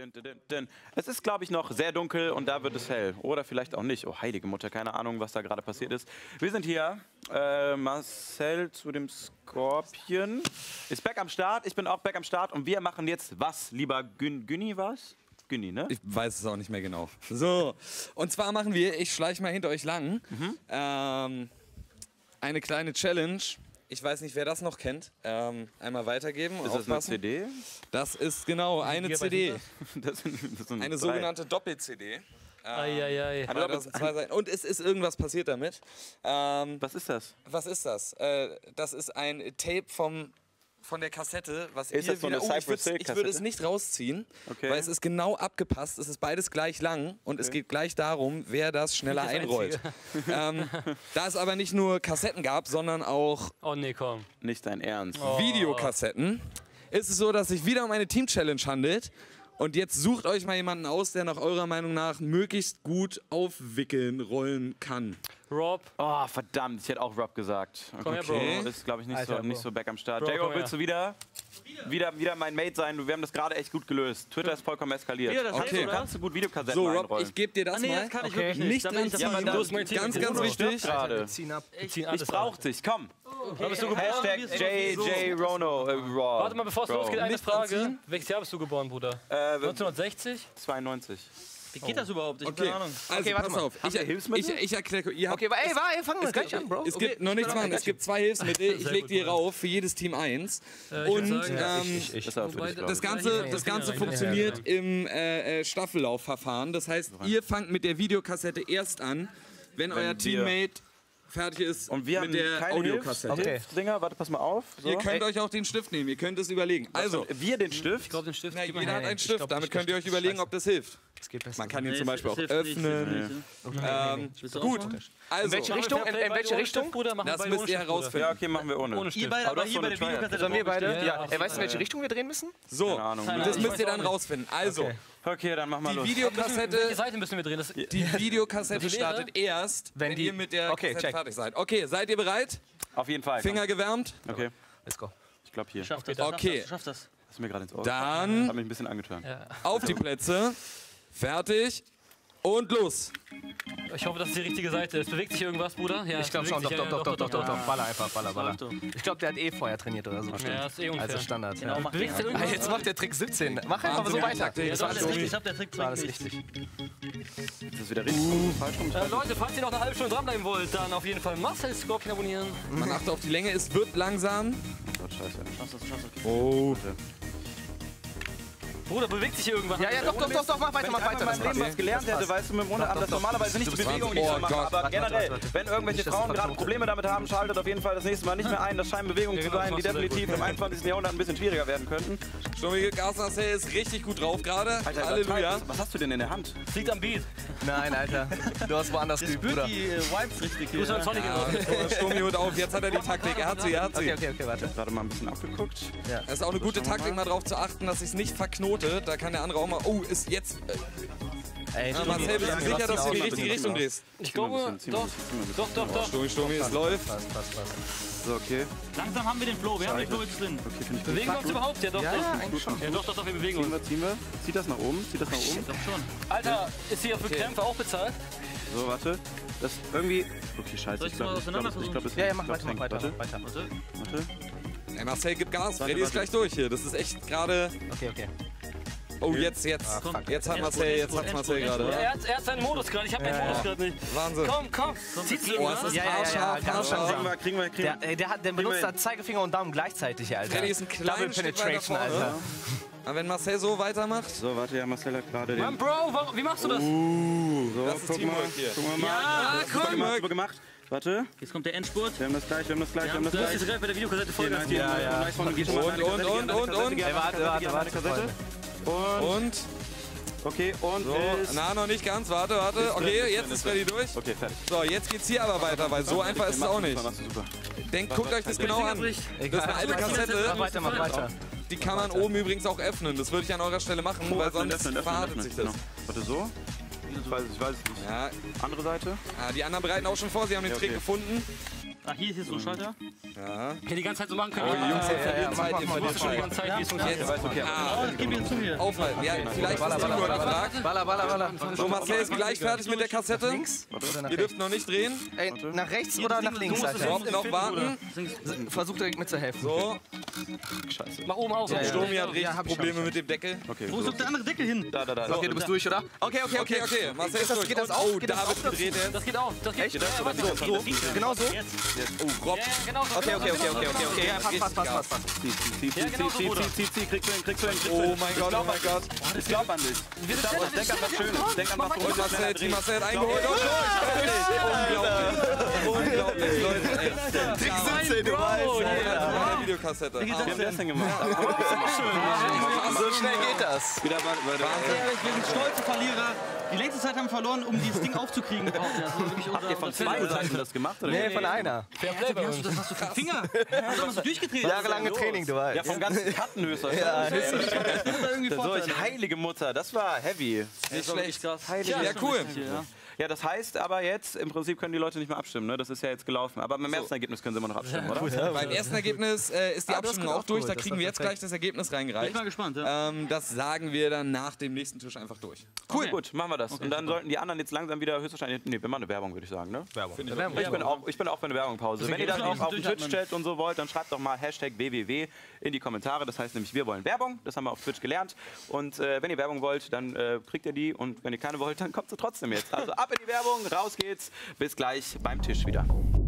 Es ist, glaube ich, noch sehr dunkel und da wird es hell. Oder vielleicht auch nicht. Oh, heilige Mutter, keine Ahnung, was da gerade passiert ist. Wir sind hier. Marcel zu dem Scorpion ist back am Start. Ich bin auch back am Start. Und wir machen jetzt was, lieber Günni, was? Günni, ne? Ich weiß es auch nicht mehr genau. So, und zwar machen wir, ich schleiche mal hinter euch lang, eine kleine Challenge. Ich weiß nicht, wer das noch kennt. Einmal weitergeben. Ist das eine CD? Das ist genau eine CD. Das sind Eine sogenannte Doppel-CD. Eieiei. Und es ist irgendwas passiert damit. Was ist das? Was ist das? Das ist ein Tape von der Kassette, was Ist ihr das so eine wieder, ich würde Cypress-Hill-Kassette? es nicht rausziehen, Okay. weil es ist genau abgepasst, es ist beides gleich lang und es geht gleich darum, wer das schneller einrollt. Da es aber nicht nur Kassetten gab, sondern auch Oh nee, komm. Nicht dein Ernst. Videokassetten, ist es so, dass sich wieder um eine Team-Challenge handelt. Und jetzt sucht euch mal jemanden aus, der nach eurer Meinung nach möglichst gut aufwickeln, rollen kann. Rob. Oh, verdammt, ich hätte auch Rob gesagt. Komm her, Bro. Okay. Ist, glaube ich, nicht so back am Start. Bro, Jago, komm willst du wieder mein Mate sein? Wir haben das gerade echt gut gelöst. Twitter ist vollkommen eskaliert. Ja, das heißt, Okay. oder? Kannst du gut Videokassetten So, Rob, einrollen. ich gebe dir das Nee, mal. das kann ich Okay. wirklich nicht. Nicht Da bin ich dran dabei. ziehen. Du hast mein Team. Ganz, ganz wichtig. Gerade. Ziehen ab. Wir ziehen Ich alles brauch ab. dich, komm. Da bist du geboren? Hashtag JJ Rono. Raw. Warte mal, bevor es losgeht, eine Nicht Frage. anziehen. Welches Jahr bist du geboren, Bruder? 1960? 92. Wie geht das überhaupt? Ich hab Okay, keine Ahnung. also Okay, warte pass mal. auf. wir Hilfsmittel? Ich erkläre. Ihr habt, Okay, fangen wir gleich an, Bro. es gibt noch nichts machen. Es gibt 2 Hilfsmittel. Ich Sehr leg gut, dir Bruder. rauf für jedes Team 1. Und Das ist auch für dich, glaub das ich. Ganze funktioniert im Staffellaufverfahren. Das heißt, ihr fangt mit der Videokassette erst an, wenn euer wir- Teammate fertig ist Und wir mit haben der keine Audiokassette. Okay. Dinger, warte, pass mal auf. So. Ihr könnt euch auch den Stift nehmen, ihr könnt es überlegen. Also, wir den Stift. Ich glaube, den Stift. na, gib mal jeder her. hat einen Ich Stift, glaub, damit ich- könnt ihr euch überlegen, ob das hilft. Es geht besser. Man kann ihn Nee, zum Beispiel es auch hilft nicht, öffnen. Willst du Gut, aufmachen? also, In welche Richtung? In welche Ohne Richtung? Stift, Bruder, machen wir das beide müsst ohne ihr Stift, Bruder. herausfinden. Ja, okay, machen wir ohne. Ohne Stift. Ihr beide, Aber aber doch hier so bei eine der Videokassette. Sollen wir beide? Ja. Ja, Weißt du, in welche Richtung wir drehen müssen? So, Keine Ahnung. das ich müsst weiß ihr auch dann nicht. rausfinden. Also, Okay. Okay, dann machen wir die los. Welche Videokassette, Seite müssen wir drehen? Das die Videokassette Die leere? startet erst, wenn die- ihr mit der Okay, Kassette check. fertig seid. Okay, seid ihr bereit? Auf jeden Fall. Finger gewärmt? Okay, Let's go. ich glaube hier. Schaff das. Okay. Schaff das. Das ist mir gerade ins Ohr. Dann Hat mich ein bisschen angetan. auf die Plätze, fertig und los. Ich hoffe, das ist die richtige Seite. Es bewegt sich irgendwas, Bruder? Ja, Ich glaube schon. Doch. Baller einfach. Baller. Ich glaube, der hat eh vorher trainiert oder so. Ja, ist eh unfair. Also Standard. Genau, Ja. bewegt sich irgendwas? Jetzt macht der Trick 17. Mach einfach so Wahnsinn, weiter. Taktik. Das war alles richtig. Ich hab der Trick Das war alles richtig. Ist das wieder richtig falsch rum? Leute, falls ihr noch eine halbe Stunde dranbleiben wollt, dann auf jeden Fall Marcel Scorpion abonnieren. Man achtet auf die Länge, es wird langsam. Oh Gott, scheiße. Schaffst das. Oh. Bruder, bewegt sich irgendwas? Ja, doch, mach weiter, Wenn ich einmal in meinem Leben was gelernt hätte, weißt du, mit dem Unterarm, das ist normalerweise nicht die Bewegung, die ich Oh so mache. Gott. Aber generell, Warte. wenn irgendwelche Das Frauen ist gerade Probleme damit haben, schaltet auf jeden Fall das nächste Mal nicht mehr ein. Das scheinen Bewegungen zu genau, das sein, die machst du sehr definitiv im 21. Jahrhundert ein bisschen schwieriger werden könnten. Sturmige Gasnasser ist richtig gut drauf gerade. Alter, Halleluja. was hast du denn in der Hand? Das liegt am Beat. Nein, Alter. Du hast woanders geübt, Bruder. Vibes richtig Du bist ein Sonic Sturmi holt auf, jetzt hat er die Taktik. Er hat sie. Okay, warte. Gerade mal ein bisschen abgeguckt. Es ist auch eine gute Taktik, mal darauf zu achten, dass ich es nicht verknote. Da kann der andere auch mal. Oh, ist jetzt. Ey, Marcel, bist du sicher, dass du in die aus. richtige Richtung drehst? Ich glaube, doch. Sturmi, es läuft. Passt. So, okay. Langsam haben wir den Flow, wir haben den Flow jetzt drin. Okay, finde ich Bewegen wir uns überhaupt? Ja, doch. Ja, doch. eigentlich schon. Ja, doch, wir bewegen uns. Ziehen wir. Zieht das nach oben, Doch schon. Alter, ist hier für Krämpfe auch bezahlt? So, warte. Das irgendwie... Okay, scheiße. Soll ich mal auseinander versuchen? Ja, mach weiter. Warte. Warte. Ey, Marcel, gib Gas. Freddy ist gleich durch hier. Das ist echt gerade. Okay. Oh, jetzt. Komm. Jetzt hat Marcel gerade. Ja, er hat seinen Modus gerade. Ich hab meinen Modus gerade nicht. Wahnsinn. Komm. Zieht's Oh, es ist haarscharf. Kriegen wir. Der benutzt da Zeigefinger und Daumen gleichzeitig, Alter. Freddy ist ein Double kleines Stück weiter Penetration, vorne. Alter. Aber wenn Marcel so weitermacht. So, warte, ja, Marcel hat gerade den... Mann, Bro, wie machst du das? So, Das ist guck mal. Teamwork hier. Guck mal. Ja, Super gemacht. Warte. Jetzt kommt der Endspurt. Wir haben das gleich. Du musst jetzt gleich bei der Videokassette Vollgas geben. Und. Ey, warte. Und. Okay, und So, na, noch nicht ganz. Warte. Okay, jetzt ist Freddy durch. Okay, fertig. So, jetzt geht's hier aber weiter, weil so einfach ist es auch nicht. Machst du super. Guckt euch das genau an. Das ist eine alte Kassette. Mach weiter. Die kann man oben übrigens auch öffnen. Das würde ich an eurer Stelle machen, weil sonst verhartet sich das. Genau. Warte, so? Ich weiß es nicht. Ja, Andere Seite? die anderen bereiten auch schon vor. Sie haben den Ja, Trick okay. gefunden. Ah, hier ist jetzt so ein Schalter. Ja. Okay, die ganze Zeit so machen können. Oh, Jungs, jetzt ja, Zeit, ihr mach verliert schon die Zeit. ganze Zeit, wie es funktioniert. Okay. Das geht wieder zu mir. Aufhalten. Ja, vielleicht ist Timur gefragt. Baller. So, Marcel ist gleich fertig mit der Kassette. Links oder nach Ihr dürft noch nicht drehen. Ey, nach rechts oder nach links, Alter? Noch warten. Versuch direkt mitzuhelfen. So, Mach oben auf. Sturmi hat richtig hab ich Probleme mit dem Deckel. Okay, Wo ist doch der andere Deckel hin? da. Okay, du bist durch, oder? Okay. Okay. Marcel ist durch. Geht das Und, auf? oh, Geht das David auf? gedreht jetzt. Das geht auf. Das geht das oder so? Genau so? Oh, Rob. Ja, genau so. Okay. Ja, passt. Zieh, kriegst du hin. Oh mein Gott. Ich glaub an dich. Denk an was Schönes. Denk an was Und Marcel hat eingeholt. Und Unglaublich, Leute. Ey. du weißt. Bei der Videokassette. Wir haben das denn gemacht. So schnell geht das. Wieder mal. Wir sind stolze Verlierer. Die längste Zeit haben wir verloren, um dieses Ding aufzukriegen. Habt ihr von zwei Seiten das gemacht? Oder? Nee, von einer. Das hast du keinen Finger. Das hast du durchgetreten. Jahrelange Training, du weißt. Ja, vom ganzen Cutten höchstwahrscheinlich. So, heilige Mutter, das war heavy. Nicht schlecht. krass. Ja, cool. Ja, das heißt aber jetzt, im Prinzip können die Leute nicht mehr abstimmen, ne? Das ist ja jetzt gelaufen. Aber beim ersten Ergebnis können sie immer noch abstimmen, oder? Beim ersten Ergebnis ist die Abstimmung auch durch. Da kriegen wir jetzt gleich das Ergebnis Ich bin reingereicht. mal gespannt, ja. Das sagen wir dann nach dem nächsten Tisch einfach durch. Cool, gut, machen wir das. Und dann sollten die anderen jetzt langsam wieder höchstwahrscheinlich. Nee, wir machen eine Werbung, würde ich sagen, ne? Ich bin auch für eine Werbungpause. Wenn ihr dann auch auf den Twitch-Chat und so wollt, dann schreibt doch mal #www in die Kommentare. Das heißt nämlich, wir wollen Werbung. Das haben wir auf Twitch gelernt. Und wenn ihr Werbung wollt, dann kriegt ihr die. Und wenn ihr keine wollt, dann kommt sie trotzdem jetzt. Also ab in die Werbung, raus geht's. Bis gleich beim Tisch wieder.